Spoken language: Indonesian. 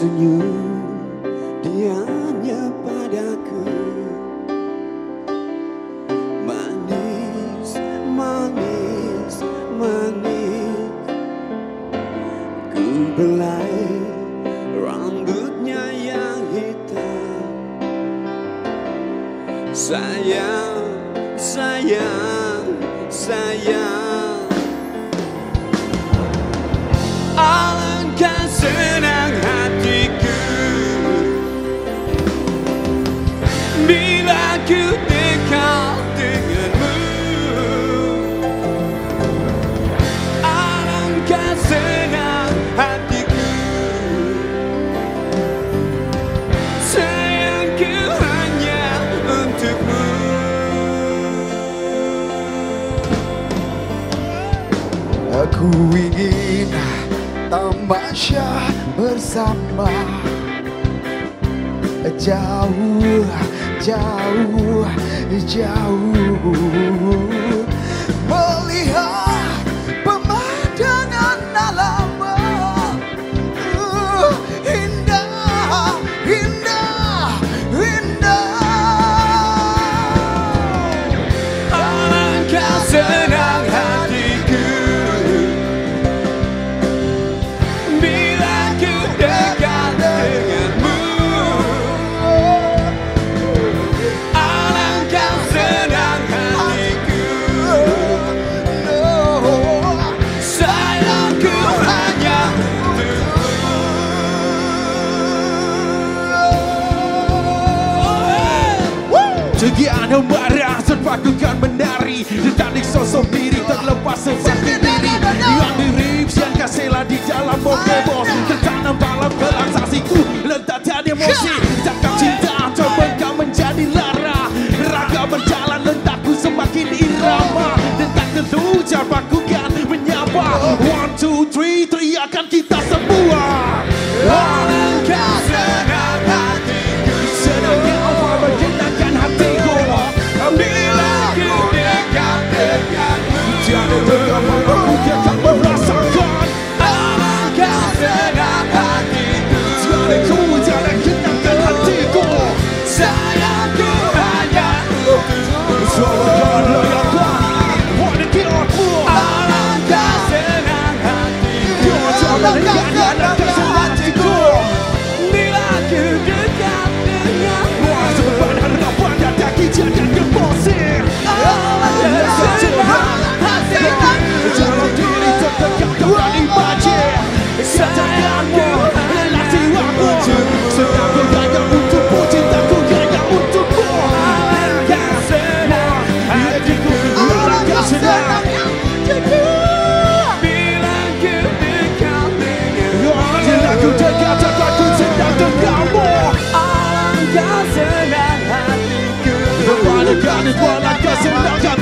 tersenyum dia hanya padaku. Manis, manis, manis. Ku belai rambutnya yang hitam. Sayang, sayang, sayang. Alangkah senang hatiku bila ku dekat denganmu. Alangkah senang hatiku, sayangku hanya untukmu. Aku ingin tamasya bersama, jauh, jauh, jauh, melihat pemandangan alam. Indah, indah, indah. Alangkah senang hatiku bila ku dekat denganmu. Alangkah senang hatiku, sayangku hanya untukmu. Kegiatan marah tanpa ku kan menari, ditarik sosok diri terlepas seperti diri yang mirip yang kasihlah di dalam bokebo, tertanam dalam relaksasiku letak tiada emosi. Cakap cinta terbengkak menjadi lara, raga berjalan letakku semakin irama, dan tak tentu jawabanku kan menyapa. 1, 2, 3, teriakan kita semua. Alangkah senang hatiku, Senangnya Allah menyenangkan hatiku bila ku dekat denganmu. tiada bagaimana aku akan merasakan. Alangkah senang hatiku, Tiada ku tiada kenangkan hatiku. sayangku hanya untukmu. Selamatkan layakan wanita kiatmu. Alangkah senang hatiku, Alangkah hatiku bila ku dekat denganmu. Sebeban harapan dan kaki jangan gemosir. Alangkah senang hatiku, Dalam diri tertekan kembali banjir. sayangku Lelah jiwamu. Senangku hanya untukmu, cintaku hanya untukmu. Alangkah senang hatiku, Alangkah senang bila ku dekat denganmu. bila ku dekat aku sedang denganmu. Alangkah senang hatiku, Alangkah senang hatiku.